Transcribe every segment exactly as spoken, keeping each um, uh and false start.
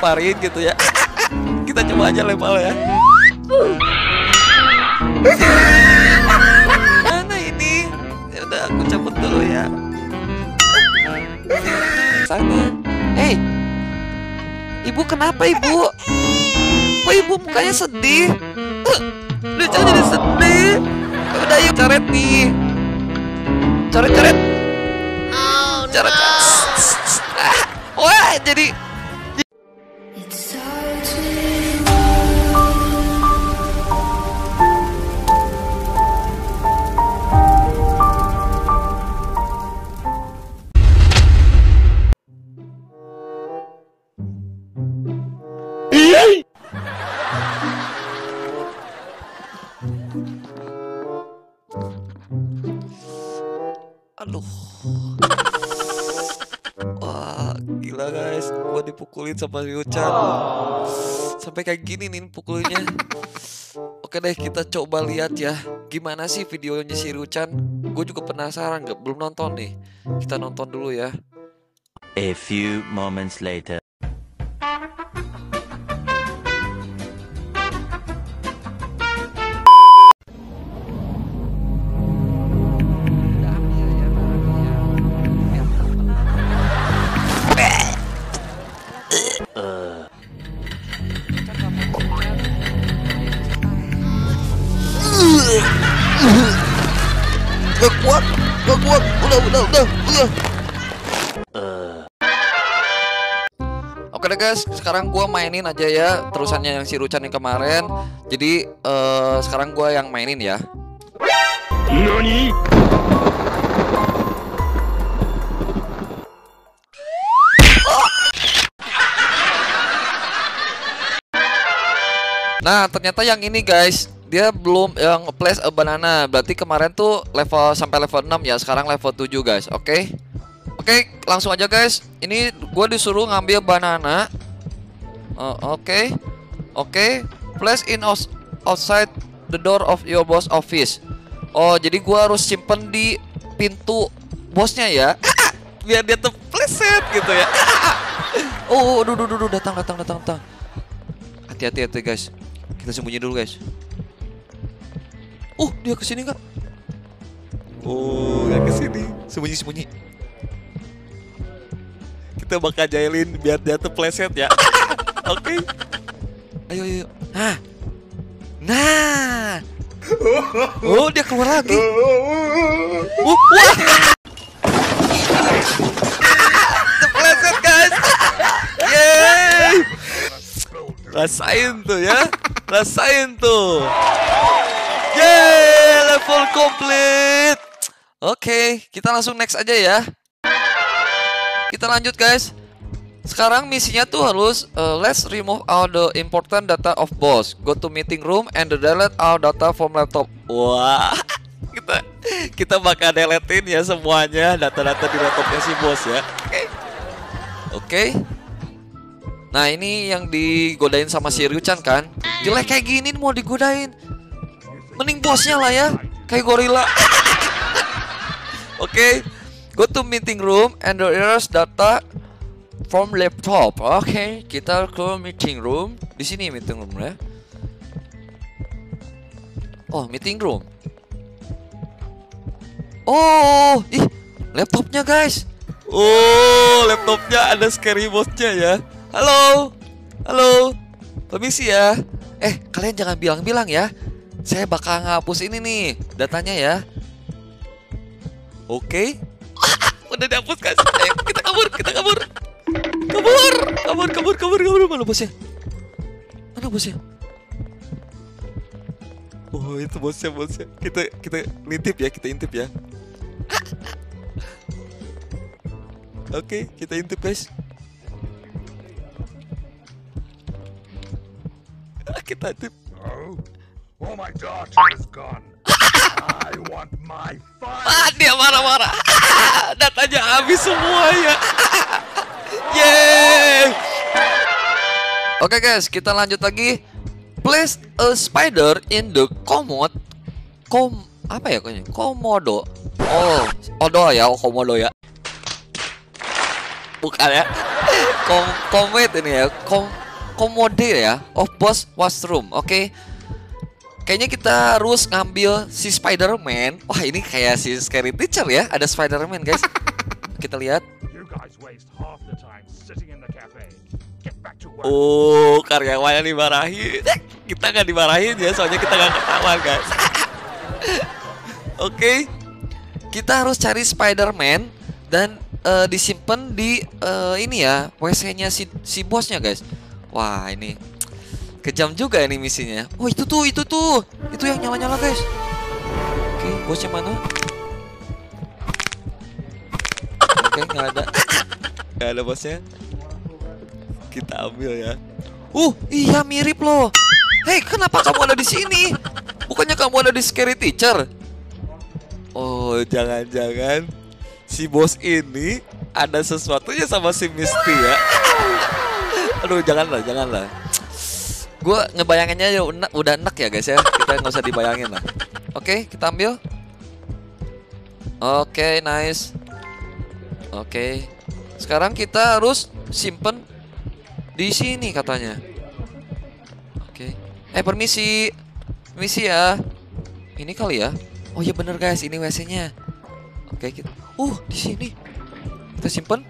lemparin gitu ya. Kita coba aja lempar ya. Mana ini? Ya udah aku cabut dulu ya. Sana. Hei, ibu kenapa ibu? Kok ibu mukanya sedih? Lucu jadi sedih. Udah yuk coret nih. Coret-coret. Coret-coret. Wah jadi. Aduh. Wah, gila guys. Gua dipukulin sama Ryuchan. Sampai kayak gini nih pukulnya. Oke deh, kita coba lihat ya. Gimana sih videonya si Ryuchan? Gue juga penasaran, gak belum nonton nih. Kita nonton dulu ya. A few moments later. Gak kuat, gak kuat, udah, udah, udah, udah. Oke deh guys, sekarang gua mainin aja ya terusannya yang si Ryuchan yang kemarin. Jadi uh, sekarang gua yang mainin ya. Nani? Nah ternyata yang ini guys, dia belum yang place a banana. Berarti kemarin tuh level sampai level enam ya, sekarang level tujuh guys. Oke okay? Oke okay, langsung aja guys. Ini gue disuruh ngambil banana. uh, Oke okay. Oke okay. Place in outside the door of your boss office. Oh jadi gue harus simpen di pintu bosnya ya. Biar dia terpleset gitu ya. Oh duh, duh, duh, duh, datang datang datang datang. Hati-hati hati guys. Kita sembunyi dulu guys. Oh, dia kesini nggak? Oh, nggak kesini. Sembunyi sembunyi. Kita bakal jailin biar dia terpleset ya. Oke. Okay. Ayo ayo. Nah, nah. Oh, dia keluar lagi. Oh, wah. Terpleset guys. Yeay. Rasain tuh ya. Rasain tuh. Yeay, level complete. Oke, okay, kita langsung next aja ya. Kita lanjut guys. Sekarang misinya tuh harus uh, let's remove all the important data of boss. Go to meeting room and delete all data from laptop. Wah, kita kita bakal deletein ya semuanya data-data di laptopnya si bos ya. Oke. Okay. Oke. Okay. Nah ini yang digodain sama si Ryuchan kan. Jelek kayak gini mau digodain. Mending bosnya lah ya. Kayak gorila. Oke okay. Go to meeting room and erase data from laptop. Oke okay. Kita ke meeting room. Di sini meeting room ya. Oh meeting room. Oh ih laptopnya guys. Oh laptopnya ada scary bosnya ya. Halo, halo, permisi ya. Eh, kalian jangan bilang-bilang ya. Saya bakal ngapus ini nih, datanya ya. Oke. Okay. Udah dihapus guys. Ayo, kita kabur, kita kabur. Kabur, kabur, kabur, kabur, kabur. Mana bosnya? Mana bosnya? Oh, itu bosnya, bosnya. Kita, kita ngintip ya, kita intip ya. Oke, okay, kita intip guys. Kita tip. Oh, oh my daughter is gone. I want my file. Ah, dia marah-marah. Datanya habis semua ya. Yeay. Oke okay guys, kita lanjut lagi. Place a spider in the commode. Kom apa ya kayaknya? Komodo. Oh, odo ya, oh, komodo ya. Bukan ya. kom komet ini ya, kom komode ya, of boss washroom. Oke. Okay. Kayaknya kita harus ngambil si Spider-Man. Wah, ini kayak si Scary Teacher ya. Ada Spider-Man, guys. Kita lihat. Oh, karyawannya dimarahin. Kita nggak dimarahin ya, soalnya kita nggak ketawa, guys. Oke. Okay. Kita harus cari Spider-Man dan uh, disimpan di uh, ini ya, W C-nya si si bosnya, guys. Wah, ini kejam juga ini misinya. Oh, itu tuh, itu tuh. Itu yang nyala-nyala, guys. Oke, okay, bosnya mana? Oke, okay, nggak ada. Nggak ada bosnya. Kita ambil ya. Uh, iya mirip loh. Hei, kenapa kamu ada di sini? Bukannya kamu ada di Scary Teacher? Oh, jangan-jangan si bos ini ada sesuatunya sama si Misty ya. Aduh, janganlah, janganlah. Gue ngebayanginnya ya udah enak ya guys ya. Kita nggak usah dibayangin lah. Oke, kita ambil. Oke, nice. Oke. Sekarang kita harus simpen di sini katanya. Oke. Eh, permisi. Permisi ya. Ini kali ya. Oh iya bener guys, ini W C-nya. Oke, kita. Uh, di sini. Kita simpen.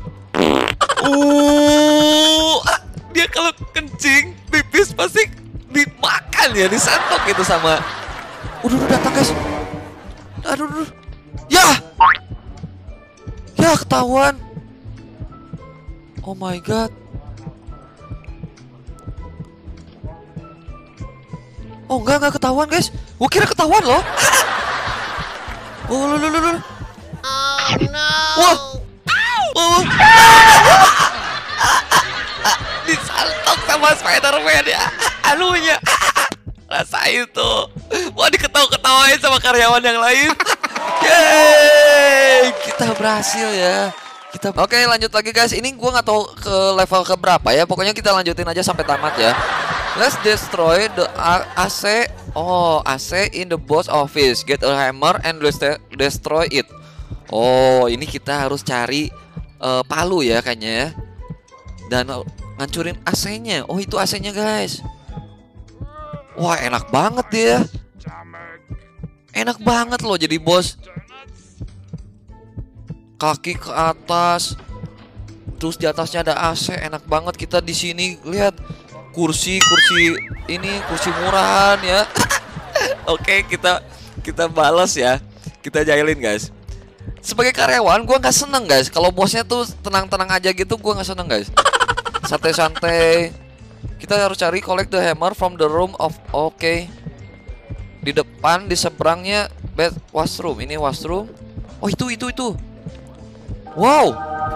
Uh, ah, dia kalau kencing, pipis pasti dimakan ya, disantok gitu sama. Udah, udah datang guys. Aduh, aduh. Ya. Ya, ketahuan. Oh my god. Oh enggak, enggak ketahuan guys. Gua kira ketahuan loh. Oh, lu, lu, lu, lu. Oh no. Wah. Oh. Disantok sama Spider-Man ya. Alunya. Rasain tuh. Wah, diketawa-ketawain sama karyawan yang lain. Yeay, kita berhasil ya. Kita Oke, lanjut lagi guys. Ini gua nggak tahu ke level ke berapa ya. Pokoknya kita lanjutin aja sampai tamat ya. Let's destroy the A C. Oh, A C in the boss office. Get a hammer and destroy it. Oh, ini kita harus cari uh, palu ya kayaknya ya. Dan uh, ngancurin A C-nya. Oh, itu A C-nya guys. Wah, enak banget dia. Enak banget loh jadi bos. Kaki ke atas. Terus di atasnya ada A C, enak banget kita di sini. Lihat kursi, kursi ini kursi murahan ya. Oke, kita kita balas ya. Kita jahilin guys. Sebagai karyawan gue nggak seneng guys. Kalau bosnya tuh tenang-tenang aja gitu, gue nggak seneng guys. Santai-santai. Kita harus cari collect the hammer from the room of. Oke okay. Di depan, di seberangnya bed washroom. Ini washroom. Oh itu itu itu. Wow.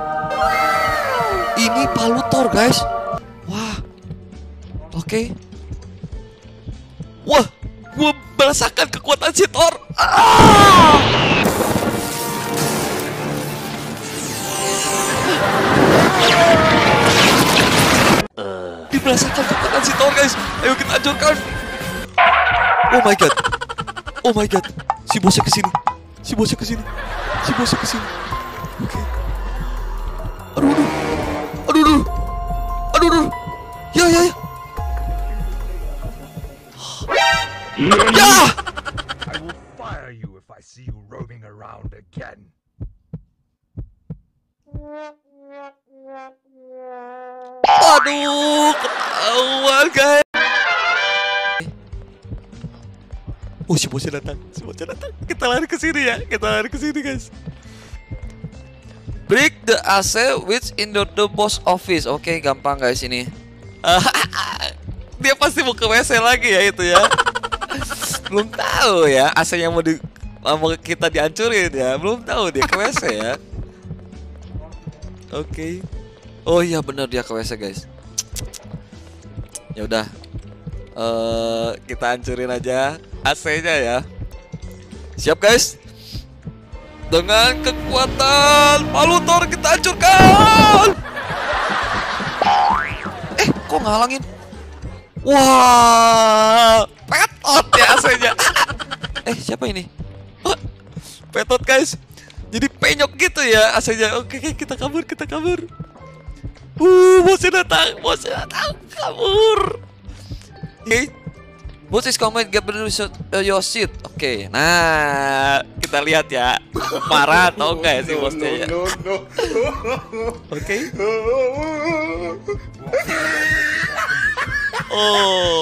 Ini palu Thor guys. Wah. Oke. Okay. Wah, gue merasakan kekuatan si Thor. Ah! Dirasakan kekuatan si Thor guys. Ayo kita hancurkan. Oh my god. Oh my god. Si bosnya kesini. Si bosnya kesini. Si bosnya kesini. Oke. Okay. Aduh, aduh. Aduh, aduh. Aduh, aduh. Ya, ya, ya. Ya. I will fire you if I see you roaming around again. Aduh, ketahuan guys. Oh, si bosnya datang, si bosnya datang. Kita lari ke sini ya, kita lari ke sini guys. Break the A C which in the, the boss office. Oke, okay, gampang guys ini. Dia pasti mau ke W C lagi ya itu ya. Belum tahu ya A C-nya mau di mau kita dihancurin ya. Belum tahu dia ke W C ya. Oke. Okay. Oh iya benar dia ke W C guys. Ya udah. Uh, kita hancurin aja A C-nya ya. Siap guys. Dengan kekuatan palu Thor kita hancurkan. Eh, kok ngalangin? Wah, petot ya A C-nya. Eh, siapa ini? Oh, petot guys. Jadi penyok gitu ya A C-nya. Oke, kita kabur, kita kabur. Uh, bosnya datang, bosnya datang, kabur. Oke, okay. Boss is coming, get ready uh, your seat. Oke, okay. Nah kita lihat ya, marah atau enggak ya si bosnya ya. Oke. Oh.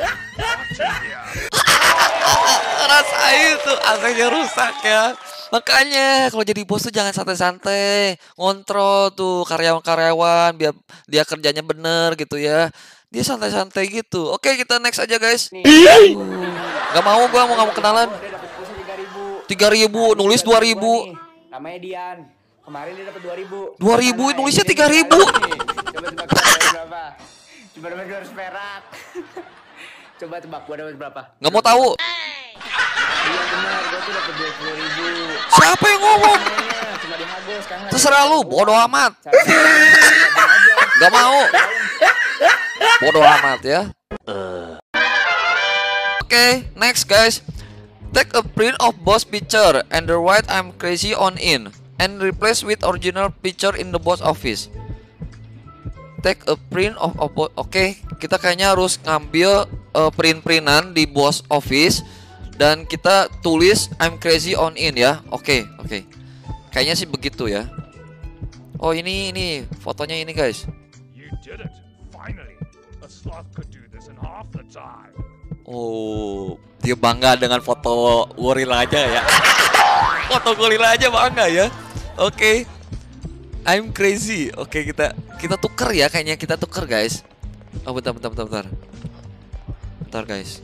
Rasain tuh A C-nya rusak ya. Makanya kalau jadi bos tuh jangan santai-santai, ngontrol tuh karyawan-karyawan biar dia kerjanya bener gitu ya. Dia santai-santai gitu. Oke, kita next aja guys. Uh, gak mau gua mau nggak mau kenalan. Tiga ribu, nulis dua ribu. Namanya Dian. Kemarin dia dapat dua ribu. Dua ribu, nulisnya tiga ribu. Coba tebak berapa? Coba dapat dua ratus perak. Coba tebak gua dapat berapa? Nggak mau tahu. Iya benar, gua tuh dapat dua puluh ribu. Siapa yang ngomong? Cuma dihagos kan. Terserah lu, bodoh amat. Gak mau. Bodoh amat ya. Oke, okay, next guys. Take a print of boss picture and the write I'm crazy on in and replace with original picture in the boss office. Take a print of a boss. Oke, okay, kita kayaknya harus ngambil uh, print-printan di boss office dan kita tulis I'm crazy on in ya. Oke, okay, oke. Okay. Kayaknya sih begitu ya. Oh, ini ini fotonya ini guys. You did it. Finally. A sloth could do this in half the time. Oh, dia bangga dengan foto gorila aja ya. Foto gorila aja bangga ya. Oke, okay. I'm crazy. Oke, okay, kita kita tuker ya, kayaknya kita tuker guys. Oh bentar bentar bentar bentar. Bentar guys.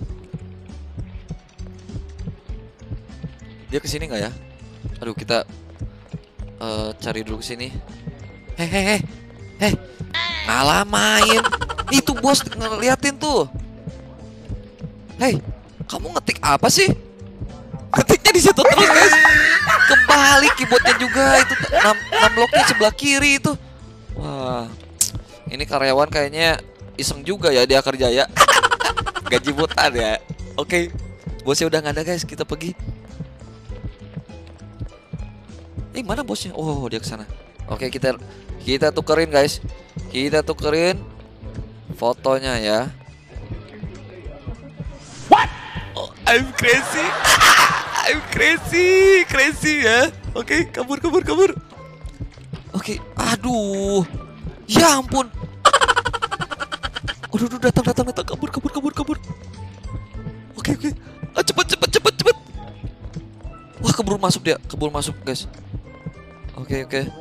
Dia kesini nggak ya? Aduh, kita uh, cari dulu kesini. Hehehe, heh, ngalah main. Itu bos ngeliatin tuh. Hei, kamu ngetik apa sih? Ngetiknya di situ terus guys. Kebalik keyboardnya juga itu enam locknya sebelah kiri itu. Wah, ini karyawan kayaknya iseng juga ya dia kerja ya. Gaji butan ya. Oke, bosnya udah nggak ada guys, kita pergi. Eh mana bosnya? Oh dia kesana. Oke kita kita tukerin guys. Kita tukerin fotonya ya. Oh, I'm crazy. I'm crazy, crazy ya. Oke, okay, kabur, kabur, kabur. Oke, okay, aduh. Ya ampun. Aduh, aduh, datang, datang, datang. Kabur, kabur, kabur, kabur. Oke, okay, oke. Okay. Ah, cepet, cepet, cepet, cepet. Wah, keburu masuk dia. Keburu masuk, guys. Oke, okay, oke. Okay.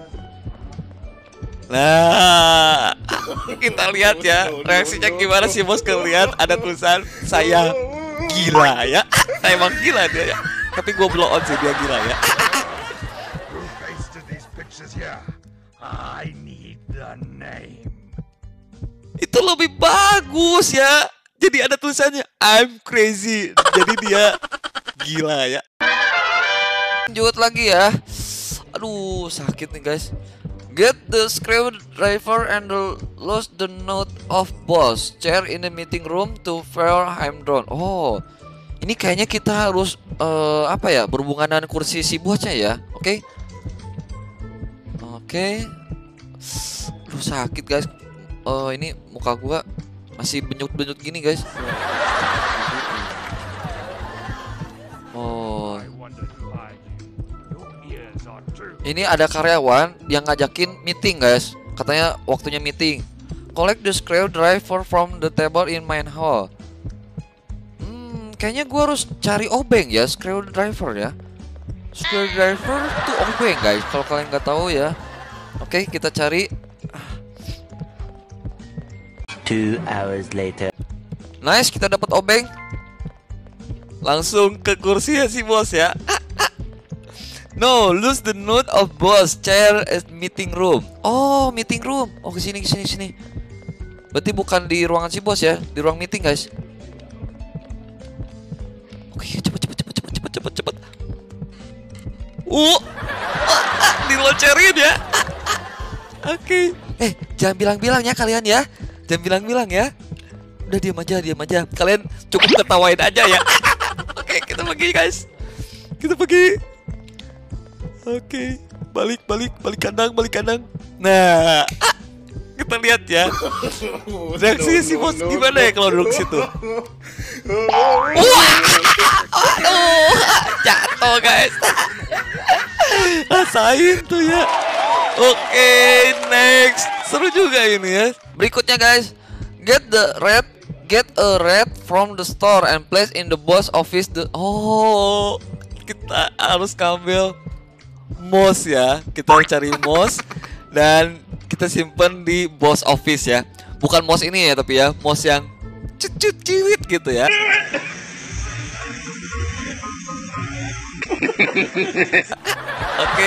Nah, kita lihat ya reaksinya gimana sih bos ngeliat ada tulisan saya gila ya. Saya emang gila dia ya. Tapi gue blow on sih dia gila ya. Who pasted these pictures here? I need the name. Itu lebih bagus ya. Jadi ada tulisannya I'm crazy. Jadi dia gila ya. Lanjut lagi ya. Aduh sakit nih guys. Get the screwdriver and the lost the note of boss chair in the meeting room to fire I'm drawn. Oh, ini kayaknya kita harus uh, apa ya berhubungan dengan kursi si bosnya ya. Oke, okay? oke. Okay. Aduh sakit guys. Oh ini muka gua masih benyut-benyut gini guys. Oh. Ini ada karyawan yang ngajakin meeting guys. Katanya waktunya meeting. Collect the screwdriver from the table in main hall. Hmm, kayaknya gua harus cari obeng ya, screwdriver ya. Screwdriver tuh obeng guys. Kalau kalian nggak tahu ya. Oke, kita cari. Two hours later. Nice, kita dapat obeng. Langsung ke kursi ya si bos ya. No, lose the note of boss chair at meeting room. Oh, meeting room. Oh, kesini, kesini, sini. Berarti bukan di ruangan si bos ya, di ruang meeting guys. Oke, cepet, cepet, cepet, cepet, cepet, cepet, cepet. Uh, diloncerin ya. Oke. Eh, jangan bilang-bilang ya kalian ya. Jangan bilang-bilang ya. Udah diam aja, diam aja. Kalian cukup ketawain aja ya. Oke, kita pergi guys. Kita pergi. Oke, balik, balik, balik kandang, balik kandang. Nah, kita lihat ya. Reaksi si bos gimana ya kalau duduk situ? Wah, aduh, jatuh guys. Rasain tuh ya. Oke, next. Seru juga ini ya. Berikutnya guys, get the red, get a red from the store and place in the boss office. The oh, kita harus ngambil mouse ya. Kita harus cari mouse dan kita simpan di boss office ya. Bukan mouse ini ya, tapi ya mouse yang cut ciwit gitu ya. Oke.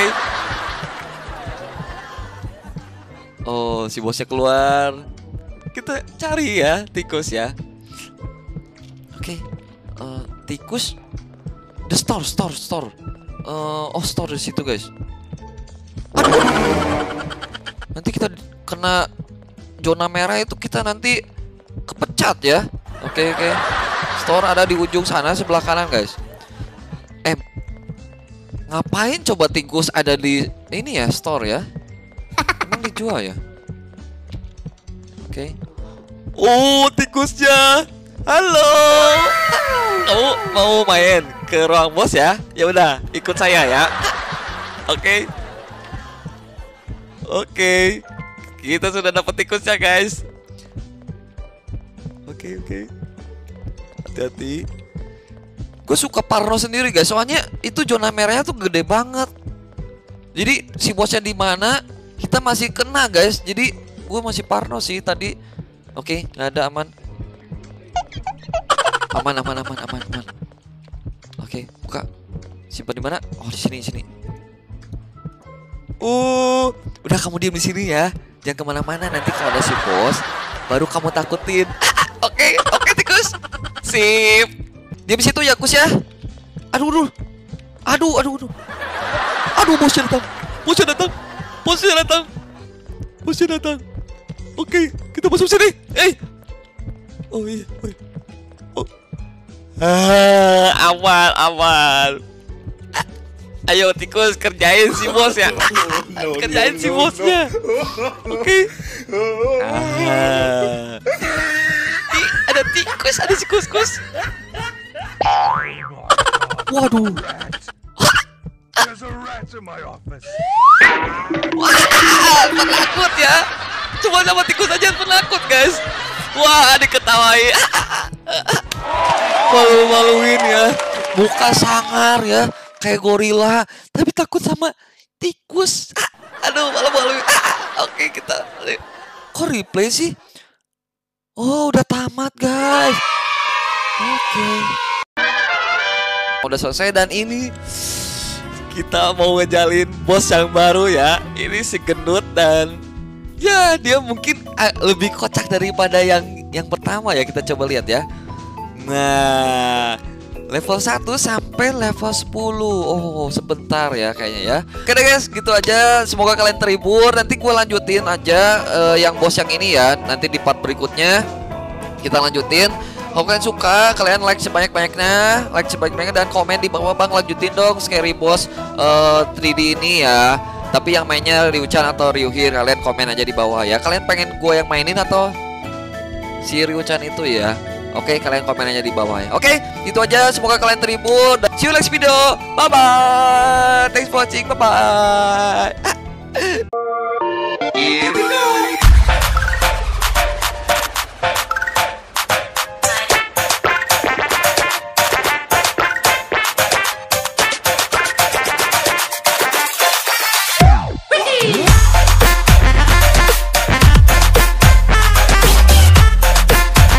Oh, si bosnya keluar. Kita cari ya tikus ya. Oke. Uh, tikus. The store, store, store. Uh, oh, store di situ guys. Aduh. Nanti kita kena zona merah itu kita nanti kepecat ya. Oke oke. Store ada di ujung sana sebelah kanan guys. Eh, ngapain coba tikus ada di ini ya store ya? Emang dijual ya? Oke. Oh tikusnya. Halo. Kamu mau main ke ruang bos ya? Ya udah ikut saya ya. Oke. Oke. Kita sudah dapat tikusnya guys. Oke oke. Hati-hati. Gue suka parno sendiri guys, soalnya itu zona merahnya tuh gede banget. Jadi si bosnya di mana kita masih kena guys. Jadi gue masih parno sih tadi. Oke, nggak ada, aman. Aman aman aman aman aman. Oke, buka. Simpan di mana? Oh di sini sini. Uh, udah kamu diam di sini ya. Jangan kemana-mana, nanti kalau ada si bos baru kamu takutin. Oke oke tikus. Sip. Diam di situ ya kus ya. Aduh aduh. Aduh aduh aduh. Aduh bosnya datang. Bosnya datang. Bosnya datang. Bosnya datang. Oke, kita masuk sini. Eh. Oh iya. Oh, iya. Oh. Ah, awal awal. Ayo tikus kerjain si bos ya. Kerjain si bosnya. Oke. Ah. Ih, ada tikus, ada si kus-kus. Waduh. There's a rat in my office. Wah, penakut ya. Cuma sama tikus aja penakut guys. Wah, diketawain. Malu-maluin ya. Muka sangar ya. Kayak gorila, tapi takut sama tikus. Ah, aduh, malu-maluin. Ah, oke, kita. Kok replay sih? Oh, udah tamat, guys. Oke. Udah selesai dan ini kita mau ngejalin bos yang baru ya. Ini si gendut dan ya dia mungkin lebih kocak daripada yang yang pertama ya. Kita coba lihat ya. Nah, level satu sampai level sepuluh. Oh, sebentar ya kayaknya ya. Oke deh guys, gitu aja. Semoga kalian terhibur. Nanti gue lanjutin aja uh, yang bos yang ini ya. Nanti di part berikutnya kita lanjutin. Kalau kalian suka, kalian like sebanyak-banyaknya, like sebanyak-banyaknya dan komen di bawah, bang lanjutin dong Scary Boss uh, tiga D ini ya. Tapi yang mainnya Ryu-chan atau Ryuhir, kalian komen aja di bawah ya. Kalian pengen gue yang mainin atau si Ryu-chan itu ya? Oke, kalian komen aja di bawah ya. Oke, itu aja. Semoga kalian terhibur. Dan see you next video. Bye bye. Thanks for watching. Bye bye.